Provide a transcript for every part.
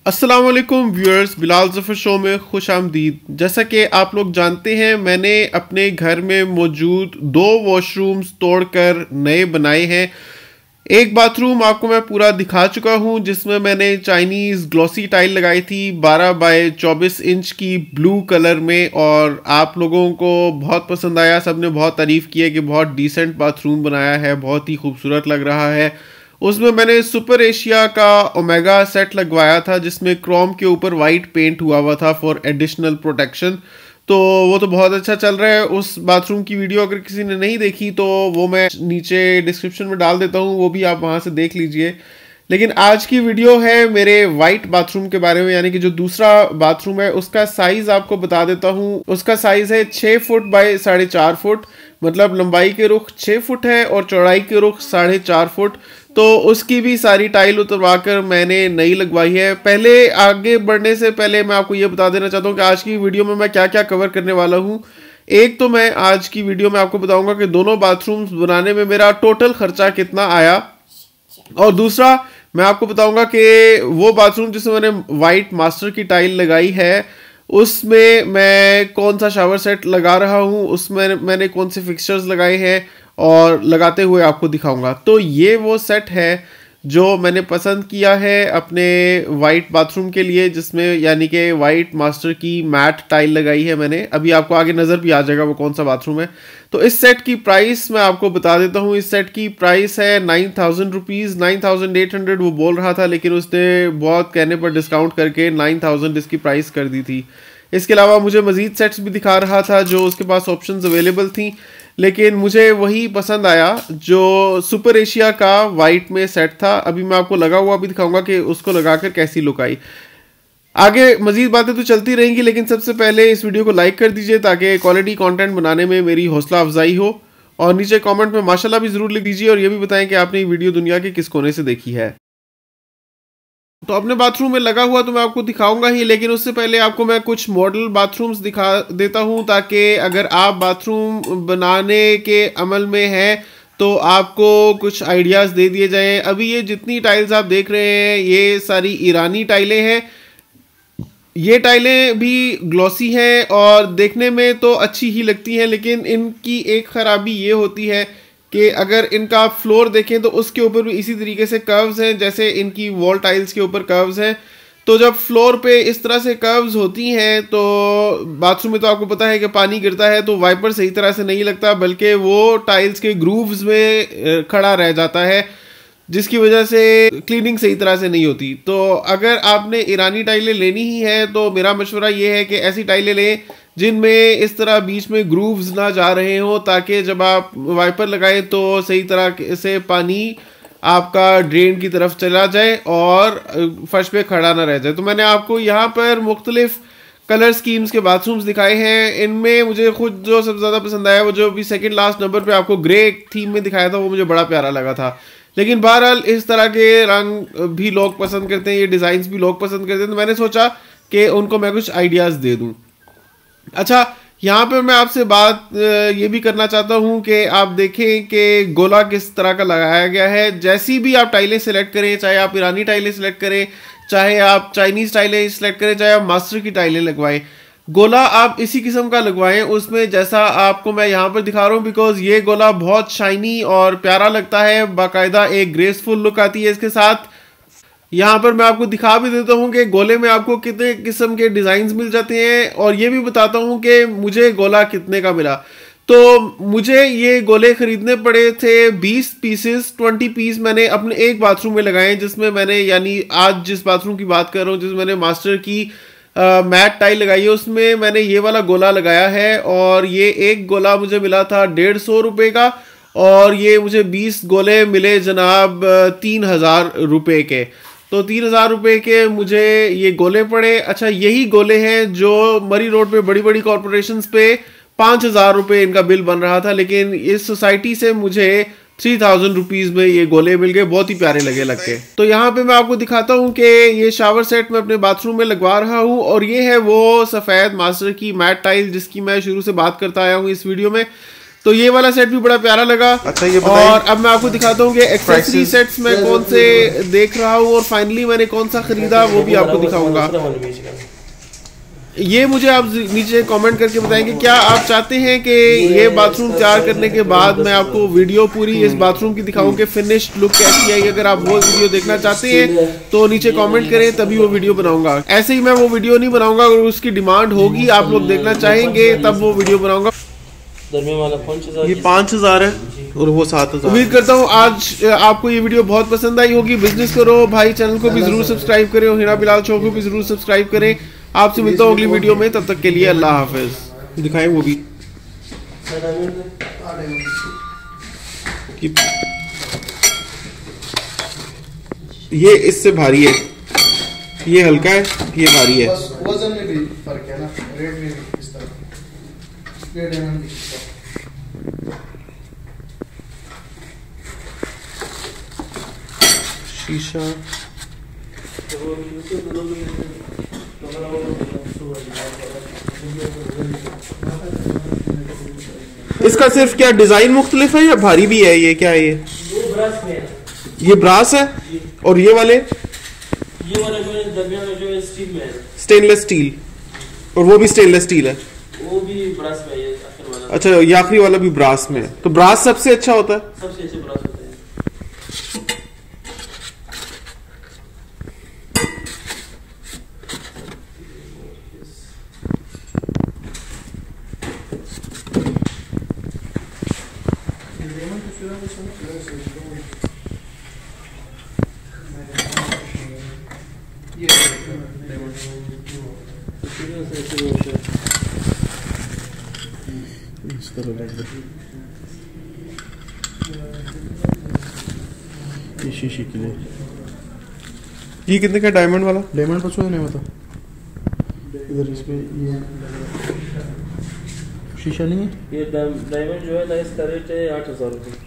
अस्सलाम वालेकुम viewers, Bilal Zafar show में खुश आमदीद। जैसा कि आप लोग जानते हैं, मैंने अपने घर में मौजूद 2 वॉशरूम्स तोड़कर नए बनाए हैं। एक बाथरूम आपको मैं पूरा दिखा चुका हूं, जिसमें मैंने चाइनीज़ ग्लॉसी टाइल लगाई थी 12 बाय 24 इंच की ब्लू कलर में, और आप लोगों को बहुत पसंद आया। सब ने बहुत तारीफ़ की है कि बहुत डिसेंट बाथरूम बनाया है, बहुत ही खूबसूरत लग रहा है। उसमें मैंने सुपर एशिया का ओमेगा सेट लगवाया था, जिसमें क्रोम के ऊपर वाइट पेंट हुआ था फॉर एडिशनल प्रोटेक्शन। तो वो तो बहुत अच्छा चल रहा है। उस बाथरूम की वीडियो अगर किसी ने नहीं देखी तो वो मैं नीचे डिस्क्रिप्शन में डाल देता हूँ, वो भी आप वहाँ से देख लीजिए। लेकिन आज की वीडियो है मेरे वाइट बाथरूम के बारे में, यानी कि जो दूसरा बाथरूम है उसका साइज़ आपको बता देता हूँ। उसका साइज़ है 6 फुट बाय 4.5 फुट, मतलब लंबाई के रुख 6 फुट है और चौड़ाई के रुख 4.5 फुट। तो उसकी भी सारी टाइल उतरवा कर मैंने नई लगवाई है। पहले आगे बढ़ने से पहले मैं आपको ये बता देना चाहता हूँ कि आज की वीडियो में मैं क्या क्या कवर करने वाला हूँ। एक तो मैं आज की वीडियो में आपको बताऊंगा कि दोनों बाथरूम्स बनाने में मेरा टोटल खर्चा कितना आया, और दूसरा मैं आपको बताऊंगा कि वो बाथरूम जिसमें मैंने वाइट मास्टर की टाइल लगाई है उसमें मैं कौन सा शावर सेट लगा रहा हूँ, उसमें मैंने कौन से फिक्सचर्स लगाए हैं और लगाते हुए आपको दिखाऊंगा। तो ये वो सेट है जो मैंने पसंद किया है अपने वाइट बाथरूम के लिए, जिसमें यानी कि वाइट मास्टर की मैट टाइल लगाई है मैंने। अभी आपको आगे नज़र भी आ जाएगा वो कौन सा बाथरूम है। तो इस सेट की प्राइस मैं आपको बता देता हूँ। इस सेट की प्राइस है 9,000 रुपीज़, 9,800 वो बोल रहा था, लेकिन उसने बहुत कहने पर डिस्काउंट करके 9,000 इसकी प्राइस कर दी थी। इसके अलावा मुझे मज़ीद सेट्स भी दिखा रहा था जो उसके पास ऑप्शंस अवेलेबल थी, लेकिन मुझे वही पसंद आया जो सुपर एशिया का वाइट में सेट था। अभी मैं आपको लगा हुआ भी दिखाऊंगा कि उसको लगाकर कैसी लुक आई। आगे मजीद बातें तो चलती रहेंगी, लेकिन सबसे पहले इस वीडियो को लाइक कर दीजिए ताकि क्वालिटी कंटेंट बनाने में मेरी हौसला अफजाई हो, और नीचे कमेंट में माशाल्लाह भी ज़रूर लिख दीजिए, और ये भी बताएं कि आपने ये वीडियो दुनिया के किस कोने से देखी है। तो अपने बाथरूम में लगा हुआ तो मैं आपको दिखाऊंगा ही, लेकिन उससे पहले आपको मैं कुछ मॉडल बाथरूम्स दिखा देता हूं, ताकि अगर आप बाथरूम बनाने के अमल में हैं तो आपको कुछ आइडियाज़ दे दिए जाएं। अभी ये जितनी टाइल्स आप देख रहे हैं ये सारी ईरानी टाइलें हैं। ये टाइलें भी ग्लॉसी हैं और देखने में तो अच्छी ही लगती हैं, लेकिन इनकी एक ख़राबी ये होती है कि अगर इनका आप फ्लोर देखें तो उसके ऊपर भी इसी तरीके से कर्व्स हैं जैसे इनकी वॉल टाइल्स के ऊपर कर्व्स हैं। तो जब फ्लोर पे इस तरह से कर्व्स होती हैं तो बाथरूम में तो आपको पता है कि पानी गिरता है तो वाइपर सही तरह से नहीं लगता, बल्कि वो टाइल्स के ग्रूव्स में खड़ा रह जाता है, जिसकी वजह से क्लीनिंग सही तरह से नहीं होती। तो अगर आपने ईरानी टाइलें लेनी ही है तो मेरा मशवरा ये है कि ऐसी टाइलें लें जिनमें इस तरह बीच में ग्रूव्स ना जा रहे हो, ताकि जब आप वाइपर लगाएं तो सही तरह से पानी आपका ड्रेन की तरफ चला जाए और फर्श पे खड़ा ना रह जाए। तो मैंने आपको यहाँ पर मुख्तलिफ कलर स्कीम्स के बाथरूम्स दिखाए हैं। इनमें मुझे खुद जो सबसे ज़्यादा पसंद आया वो जो अभी सेकंड लास्ट नंबर पे आपको ग्रे थीम में दिखाया था वो मुझे बड़ा प्यारा लगा था। लेकिन बहरहाल इस तरह के रंग भी लोग पसंद करते हैं, ये डिज़ाइंस भी लोग पसंद करते हैं, तो मैंने सोचा कि उनको मैं कुछ आइडियाज़ दे दूँ। अच्छा, यहाँ पर मैं आपसे बात ये भी करना चाहता हूँ कि आप देखें कि गोला किस तरह का लगाया गया है। जैसी भी आप टाइलें सेलेक्ट करें, चाहे आप ईरानी टाइलें सेलेक्ट करें, चाहे आप चाइनीज़ टाइलें सेलेक्ट करें, चाहे आप मास्टर की टाइलें लगवाएं, गोला आप इसी किस्म का लगवाएं उसमें जैसा आपको मैं यहाँ पर दिखा रहा हूँ, बिकॉज ये गोला बहुत शाइनी और प्यारा लगता है, बाकायदा एक ग्रेसफुल लुक आती है इसके साथ। यहाँ पर मैं आपको दिखा भी देता हूँ कि गोले में आपको कितने किस्म के डिज़ाइंस मिल जाते हैं, और ये भी बताता हूँ कि मुझे गोला कितने का मिला। तो मुझे ये गोले ख़रीदने पड़े थे 20 पीसेस, 20 पीस मैंने अपने एक बाथरूम में लगाए, जिसमें मैंने यानी आज जिस बाथरूम की बात कर रहा हूँ जिसमें मैंने मास्टर की मैट टाइल लगाई है उसमें मैंने ये वाला गोला लगाया है, और ये एक गोला मुझे मिला था 150 रुपये का, और ये मुझे 20 गोले मिले जनाब 3,000 रुपये के। तो 3,000 रुपये के मुझे ये गोले पड़े। अच्छा, यही गोले हैं जो मरी रोड पे बड़ी बड़ी कॉरपोरेशंस पे 5,000 रुपये इनका बिल बन रहा था, लेकिन इस सोसाइटी से मुझे 3,000 रुपीज़ में ये गोले मिल गए, बहुत ही प्यारे लग के। तो यहाँ पे मैं आपको दिखाता हूँ कि ये शावर सेट मैं अपने बाथरूम में लगवा रहा हूँ, और ये है वो सफ़ेद मास्टर की मैट टाइल जिसकी मैं शुरू से बात करता आया हूँ इस वीडियो में। तो ये वाला सेट भी बड़ा प्यारा लगा। अच्छा, ये और अब मैं आपको दिखाता हूँ कि एक्सेसरी सेट्स में कौन से देख रहा हूँ और फाइनली मैंने कौन सा खरीदा वो भी आपको दिखाऊंगा। ये मुझे आप नीचे कमेंट करके बताएंगे क्या आप चाहते हैं कि ये बाथरूम तैयार करने के बाद मैं आपको वीडियो पूरी इस बाथरूम की दिखाऊं कि फिनिश्ड लुक कैसी है। अगर आप वो वीडियो देखना चाहते हैं तो नीचे कमेंट करें, तभी वो वीडियो बनाऊंगा। ऐसे ही मैं वो वीडियो नहीं बनाऊंगा, अगर उसकी डिमांड होगी, आप लोग देखना चाहेंगे, तब वो वीडियो बनाऊंगा। ये 5,000 है और वो 7,000। उम्मीद करता हूँ आज आपको ये वीडियो बहुत पसंद आई होगी। बिजनेस करो भाई चैनल को भी जरूर सब्सक्राइब करें और हिना बिलाल शो को भी जरूर सब्सक्राइब करें। आपसे मिलता हूँ अगली वीडियो में, तब तक के लिए अल्लाह हाफिज। दिखाएं वो भी ये इससे भारी है, ये हल्का है, ये भारी है। वजन में भी फर्क है ना, रेट में भी इस तरह रेट है। शीशा इसका सिर्फ क्या डिजाइन मुख्तलिफ है या भारी भी है? ये क्या है? ये ब्रास है और ये वाले जो है दरमियान में जो है स्टील में है, स्टेनलेस स्टील, और वो भी स्टेनलेस स्टील है, वो भी ब्रास में है आखिर वाला। अच्छा, ये आखिरी वाला भी ब्रास में है। तो ब्रास सबसे अच्छा होता है, सबसे अच्छे ब्रास होते हैं। ये शीशी के लिए ये कितने का डायमंड वाला? डायमंड पर नहीं होता इधर, इसमें ये शीशा नहीं है। ये डायमंड जो है ना, इसका रेट है 8,000 रुपये।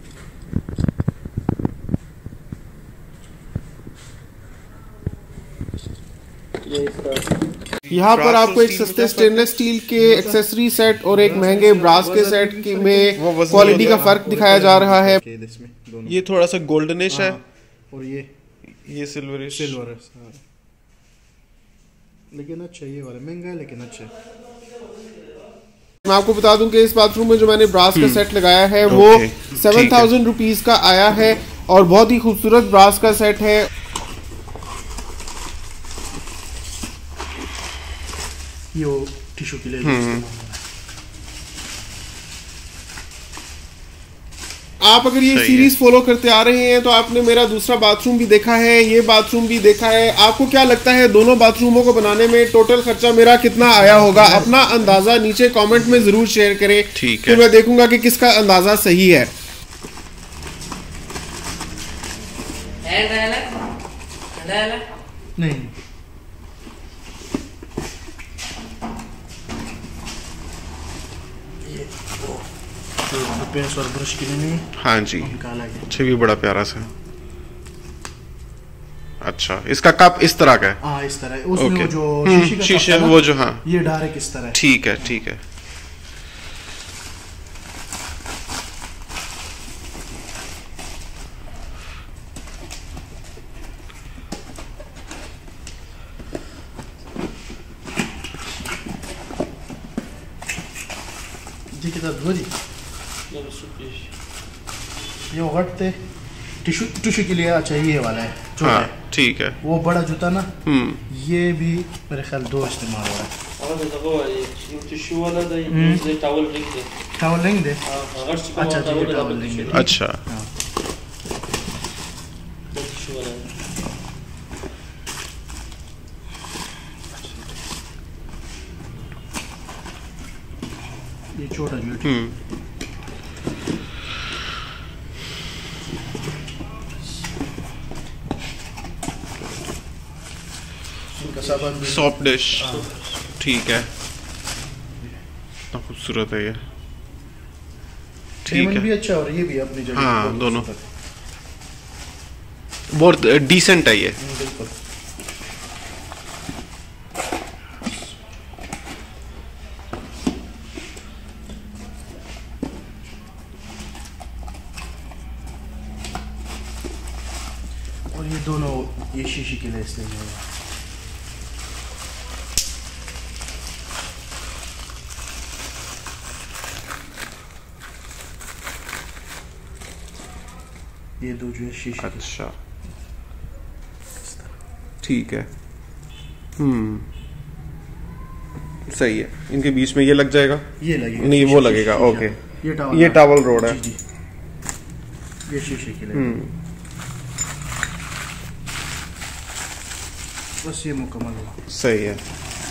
यहाँ पर आपको एक सस्ते स्टेनलेस स्टील के एक्सेसरी सेट और एक महंगे ब्रास के सेट में क्वालिटी का फर्क दिखाया जा रहा है। ये थोड़ा सा गोल्डनिश है और ये सिल्वरिश। सिल्वर है, लेकिन अच्छा ये वाला महंगा है लेकिन अच्छा। मैं आपको बता दूं कि इस बाथरूम में जो मैंने ब्रास का सेट लगाया है वो 7,000 रुपीज का आया है और बहुत ही खूबसूरत ब्रास का सेट है। ये वो टिश्यू के लिए आप अगर ये सीरीज फॉलो करते आ रहे हैं तो आपने मेरा दूसरा बाथरूम भी देखा है, ये बाथरूम भी देखा है। आपको क्या लगता है दोनों बाथरूमों को बनाने में टोटल खर्चा मेरा कितना आया होगा? अपना अंदाजा नीचे कमेंट में जरूर शेयर करें, ठीक है? तो मैं देखूंगा कि किसका अंदाजा सही है। नहीं, पेंस और ब्रश के लिए नहीं। हाँ जी, अच्छा भी बड़ा प्यारा सा। अच्छा, इसका कप इस तरह का है? हाँ, इस तरह है। उसमें वो जो शीशे वो जो, हाँ, ये डायरेक्ट इस तरह है। ठीक है, ठीक है। ये उगटते टिश्यू के लिए अच्छा ये वाला है, हाँ, ठीक है। वो बड़ा जूता ना, ये भी मेरे ख्याल 2 इस्तेमाल हो रहा है। टावल रिंग दे, अच्छा टावल रिंग दे, अच्छा। ये छोटा जो सॉफ्ट डिश, ठीक है। खूबसूरत है ये, ठीक है। भी अच्छा और ये भी अपनी जगह, हाँ, दोनों बहुत डिसेंट है ये। बिल्कुल। शीशे के लिए इस्तेमाल होगा। ये दो जो है शीशे। अच्छा ठीक है। सही है। इनके बीच में ये लग जाएगा, ये लगेगा नहीं वो लगेगा। ओके ये टावल रोड है। जी जी ये शीशे के लिए बस ये मुकम्मल हुआ। सही है।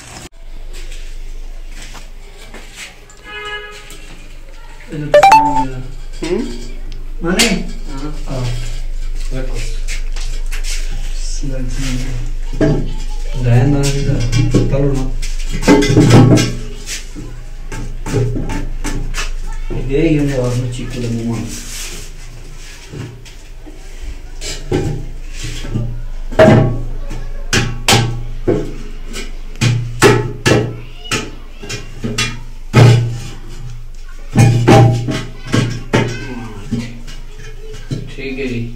ठीक है जी।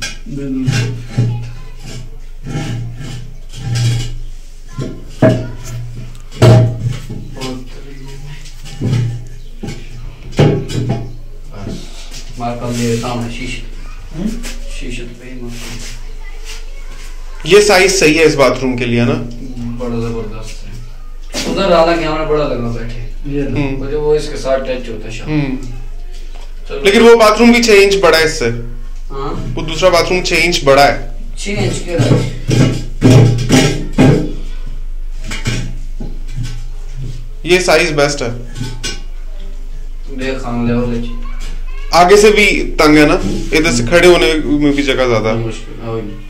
ये साइज सही है इस बाथरूम के लिए ना, बड़ा जबरदस्त है। उधर हालांकि हमें बड़ा लगा बैठे, मुझे वो इसके साथ टच होता है। लेकिन वो बाथरूम भी 6 इंच बड़ा है इससे। हाँ वो दूसरा बाथरूम 6 इंच बड़ा है। 6 इंच के ये साइज बेस्ट है। देख हम ले आगे से भी तंग है ना, इधर से खड़े होने में भी जगह ज्यादा। मुश्किल